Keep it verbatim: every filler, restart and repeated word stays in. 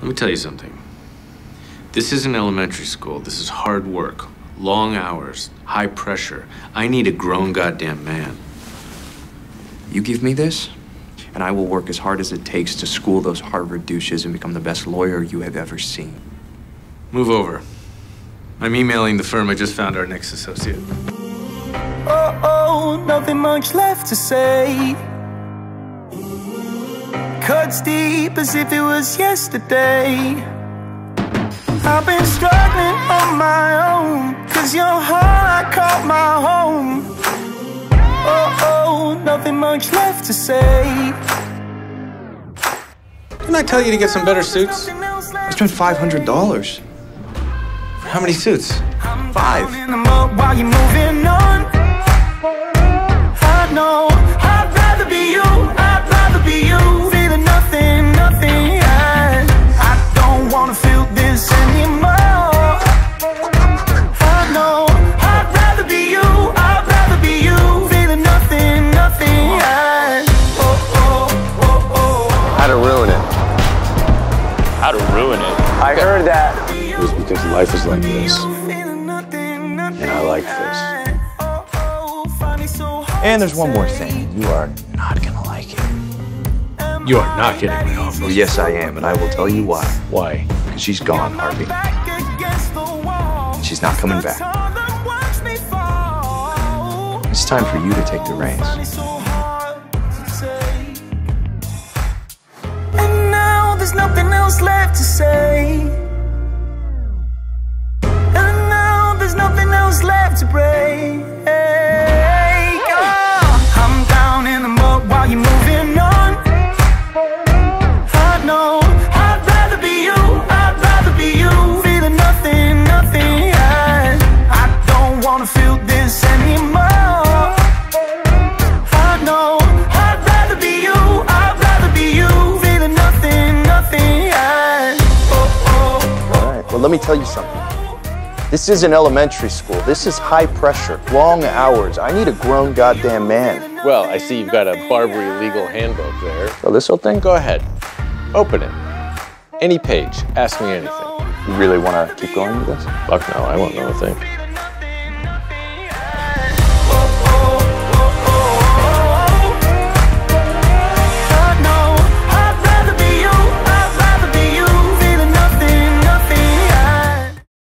Let me tell you something. This isn't elementary school. This is hard work. Long hours, high pressure. I need a grown goddamn man. You give me this, and I will work as hard as it takes to school those Harvard douches and become the best lawyer you have ever seen. Move over. I'm emailing the firm. I just found our next associate. Oh, oh, nothing much left to say. Cuts deep as if it was yesterday. I've been struggling on my own, cause your heart I caught my home. Oh, oh, nothing much left to say. Didn't I tell you to get some better suits? I spent five hundred dollars. How many suits? Five. While you're moving on, I know I'd rather be you, I'd rather be you. Feeling nothing, nothing, yeah. I don't wanna feel this anymore. I know I'd rather be you, I'd rather be you. Feeling nothing, nothing, yeah. Oh, oh, oh, oh. How to ruin it. How to ruin it? I heard that. It was because life is like this. And I like this. And there's one more thing. You are not gonna like it. You are not getting my offer. Well, yes, I am, and I will tell you why. Why? Because she's gone, Harvey. She's not coming back. It's time for you to take the reins. And now there's nothing else left to say. And now there's nothing else left to break. I'm down in the mud while you're moving on. I know I'd rather be you, I'd rather be you. Feeling nothing, nothing, yeah. I don't wanna feel this anymore. I know I'd rather be you, I'd rather be you. Feeling nothing, nothing, yeah. Oh, oh, oh. All right, well, let me tell you something. This isn't elementary school. This is high pressure, long hours. I need a grown goddamn man. Well, I see you've got a Barbary legal handbook there. Oh, this whole thing? Go ahead. Open it. Any page. Ask me anything. You really want to keep going with this? Fuck no, I won't know a thing.